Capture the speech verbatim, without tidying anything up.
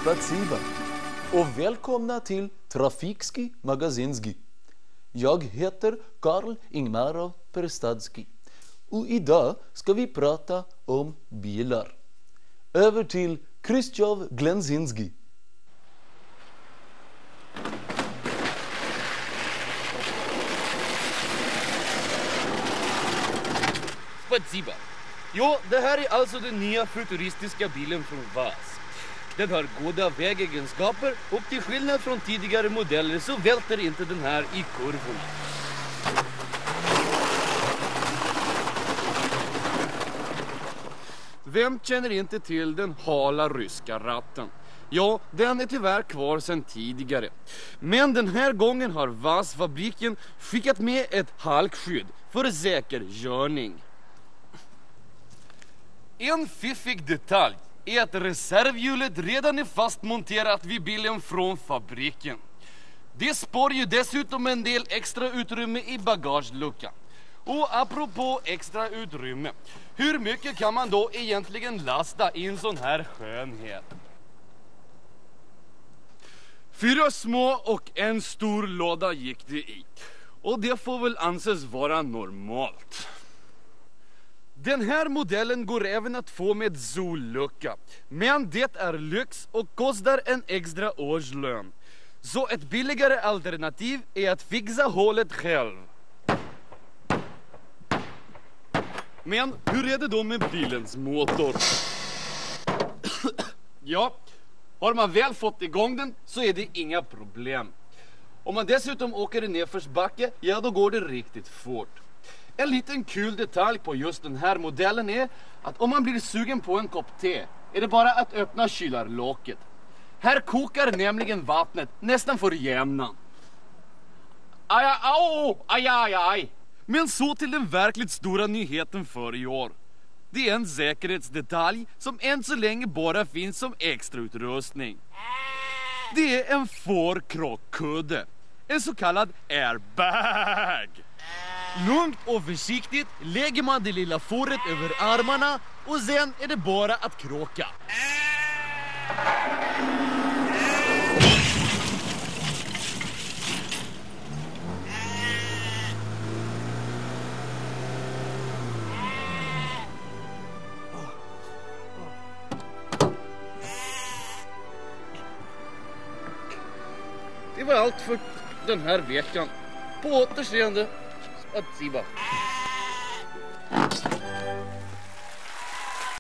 Spasiba och välkomna till Trafikski Magazinski. Jag heter Karl Ingmarov Perstadski och idag ska vi prata om bilar. Över till Krzysztof Glenzinski. Spasiba. Ja, det här är alltså den nya futuristiska bilen från Vaz. Den har goda vägegenskaper och till skillnad från tidigare modeller så välter inte den här i kurvorna. Vem känner inte till den hala ryska ratten? Ja, den är tyvärr kvar sedan tidigare. Men den här gången har Vaz-fabriken skickat med ett halkskydd för säker körning. En fiffig detalj är att reservhjulet redan är fastmonterat vid bilen från fabriken. Det spar ju dessutom en del extra utrymme i bagageluckan. Och apropå extra utrymme, hur mycket kan man då egentligen lasta i en sån här skönhet? Fyra små och en stor låda gick det i. Och det får väl anses vara normalt. Den här modellen går även att få med sollucka. Men det är lyx och kostar en extra årslön. Så ett billigare alternativ är att fixa hålet själv. Men hur är det då med bilens motor? Ja, har man väl fått igång den så är det inga problem. Om man dessutom åker i nedförsbacke, ja då går det riktigt fort. En liten kul detalj på just den här modellen är att om man blir sugen på en kopp te är det bara att öppna kylarlocket. Här kokar nämligen vattnet nästan för jämnan. Aj, aj, aj, aj, aj. Men så till den verkligt stora nyheten för i år. Det är en säkerhetsdetalj som än så länge bara finns som extrautrustning. Det är en fårkrockkudde. En så kallad airbag. Lugnt och försiktigt lägger man det lilla fåret över armarna och sen är det bara att kråka. Det var allt för den här veckan. På återseende. Spasiba.